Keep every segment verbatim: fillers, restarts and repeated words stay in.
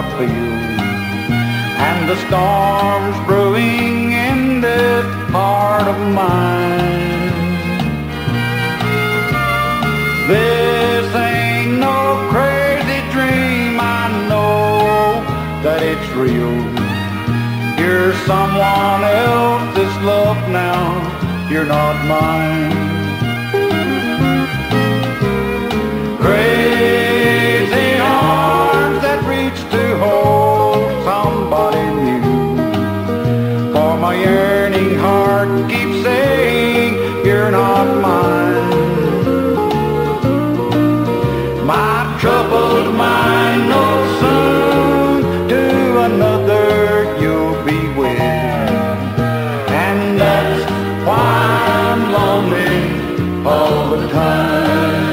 field, and the storm's brewing in this heart of mine. This ain't no crazy dream, I know that it's real. You're someone else's love now, you're not mine. Crazy arms that reach to hold somebody new, for my yearning heart keeps saying you're not mine. My troubled mind knows soon to another you'll be with, and that's why I'm lonely all the time.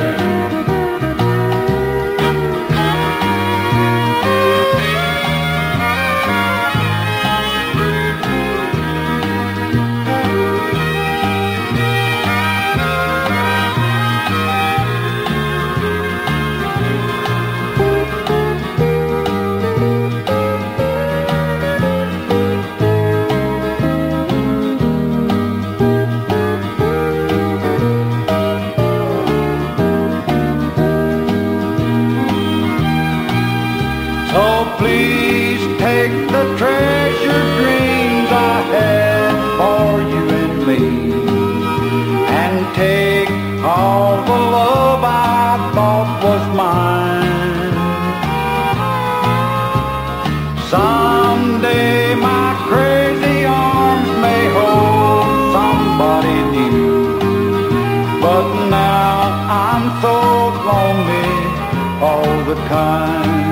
So please take the treasured dreams I had for you and me, and take all the love I thought was mine. Someday my crazy arms may hold somebody new, but now I'm so lonely all the time.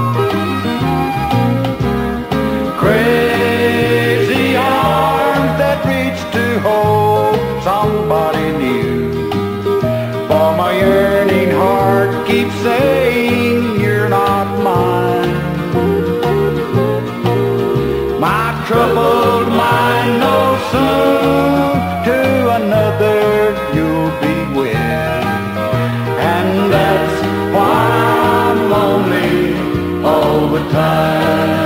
Crazy arms that reach to hold somebody new, for my yearning heart keeps saying you're not mine. My troubled mind knows soon to another you'll be with, and that's why I'm lonely all the time.